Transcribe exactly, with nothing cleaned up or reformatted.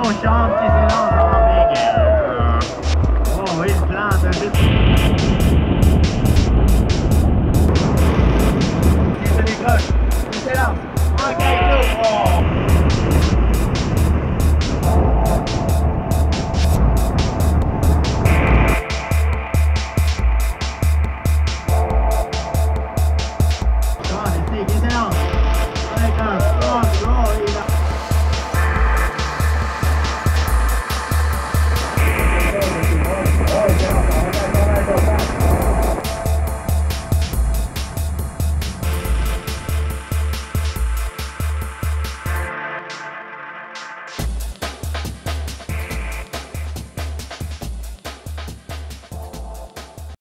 chante qui s'élance en big. Oh, il plante un juste. Il se décroche. Il s'élance. Ok, go. Oh.